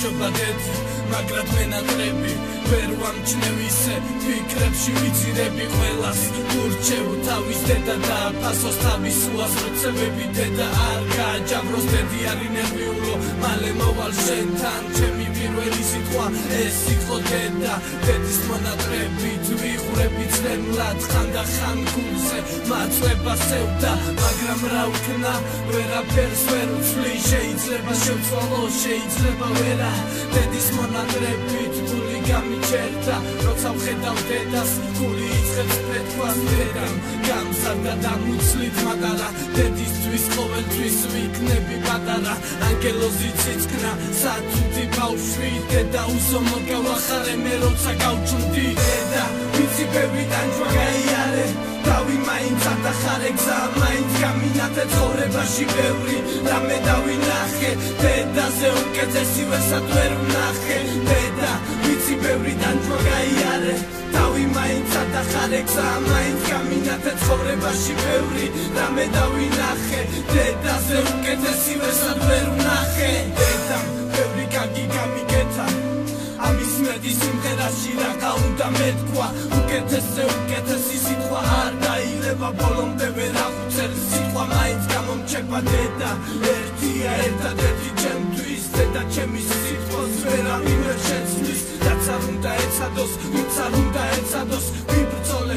გამარჯობა დედი, მაგრამ მენატრები ვერ ვამჩნევ ისე ფიქრებში ვიძირები ყველას ურჩევ თავის დედა და ფასოს თავის უაზროცებები დედა არ გააჯავროს დედი არი ნერვიულო მალე მოვალ შენთან ჩემი პირველი სიტყვა ეს იყო დედა დედის მონატრებით ვიყურები ძლემლად ხანდახან გულზე მაწვება სევდა მაგრამ რა ვქნა ვერაფერს ვერ ვცვლი შეიძლება შევცვალო შეიძლება ვერა დედის მონატრებით გული გამიჩერდა როცა ვხედავ დედას გული იწყებს ფეთქვას დედამ გამზარდა დამუცლით მატარა დედისთვის ყოველთვის ვიქნები პატარა ანგელოზი ციცკნა სათუთი ბავშვი დედა უზომო გავახარე მე როცა გავჩნდი დედა ვიცი ბევრი ტანჯვა გაიარე დავი მაინც ატახარე გზა მაინც გამინათე ცხოვრებაში ბევრი რამე დავინახე დედაზე უკეთესი ვერსად ვერ ვნახე დედა ვიცი ბევრი ტანჯვა გაიარე დავი მაინც ატახარე გზა მაინც გამინათე ცხოვრებაში ბევრი რამე დავინახე დედაზე უკეთესი ვერსად ვერ ვნახე დედამ ბევრი კარგი გამიგეთა ამის მეტი სიმღერაში რა უნდა მეთქვა უკეთესზე უკეთესი სიტყვა არ დაიღება ბოლომდე ვერ აღუწერ სიტყვა მაინც გამომჩება დედა ერთია ერთადერთი ჩემთვის დედა ჩემი სიტყვის ვერავინ ვერ შეცვლის რაც არ უნდა ეცადოს ვინც არ უნდა ეცადოს ვიბრძოლე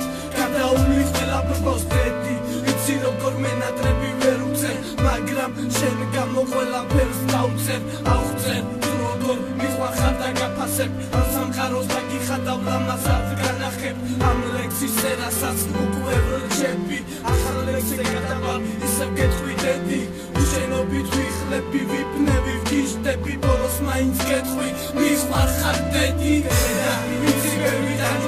გადაული ყველა ბრბოს დედი ვიცი როგორ მენატრები ვერ უწერ მაგრამ შენ გამო ყველაფერს დავწერ აღვწერ როგორ მიყვახარ და გაფასებ ამ სამყაროს დაგიხადავ რამასაც განახებ ამ ლექსის სერასაც უკვე ვრჩები ახალ ლექსზე გადავალ ისევ გეტყვი დედი უშენობით ვიხლები ვიფნევი ვგიშდები ბოლოს მაინც გეტყვი მიყვახარ დედი დედა ვიცი ბევრი